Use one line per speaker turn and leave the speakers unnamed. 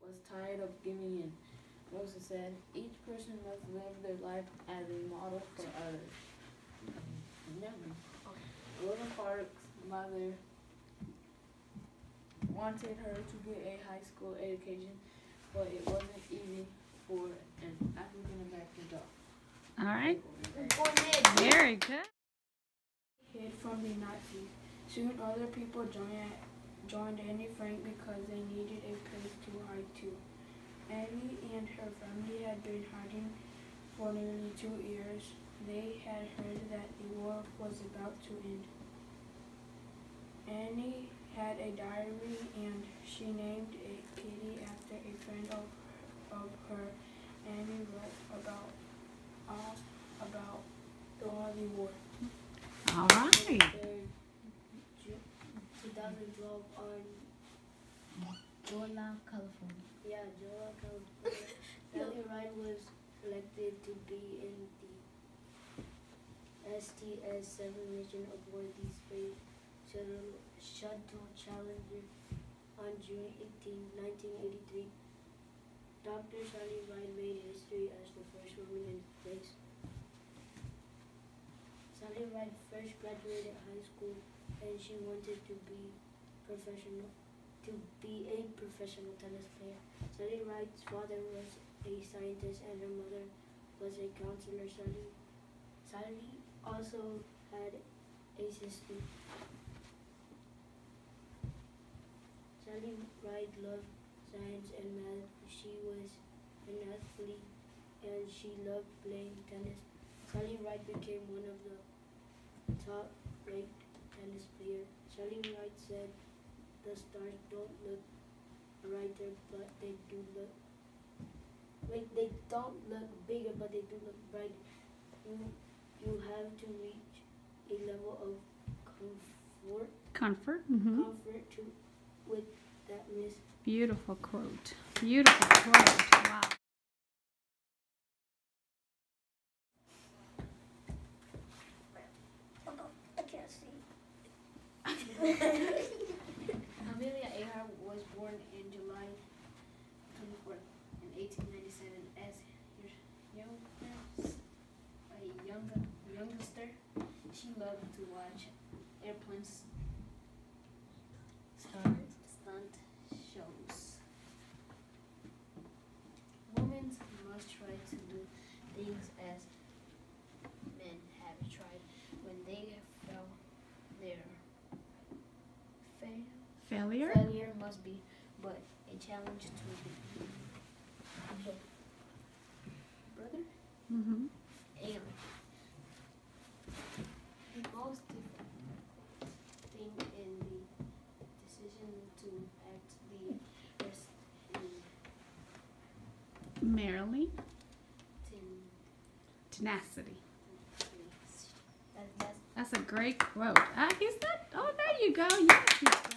was tired of giving in. Moses said, each person must live their life as a model for others. Rosa Parks' mother wanted her to get a high school education, but it wasn't easy for an African-American girl.
All right. Very good.
Hid from the Nazis. Soon other people joined Annie Frank because they needed a place to hide too. Annie and her family had been hiding for nearly 2 years. They had heard that the war was about to end. Annie had a diary and she named it Kitty after a friend of her. Annie wrote about the war.
All right.
2012 on Jola, California. Yeah, Jola, California. Sally Ride was selected to be in the STS-7 mission aboard the Space Shuttle Challenger on June 18, 1983. Dr. Sally Ride made history as the first woman in space. Sally Ride first graduated high school and she wanted to be a professional tennis player. Sally Ride's father was a scientist and her mother was a counselor. Sally also had a sister. Sally Ride loved science and math. She was an athlete and she loved playing tennis. Sally Ride became one of the top-ranked tennis players. Sally Ride said, "The stars don't look brighter, but they do look. They don't look bigger, but they do look brighter. You have to reach a level of comfort with that miss."
Beautiful quote. Beautiful quote. Wow.
I can't see. Amelia Earhart was born in July 24th in 1897 as youngster. She loved to watch airplanes stunt shows. Women must try to do things as men have tried. When they fail, their failure must be but a challenge to the brother.
Mm-hmm.
And the most difficult thing in the decision to act the rest in
Merrily. Tenacity. That's a great quote. He's not. Oh, there you go. Yes, he's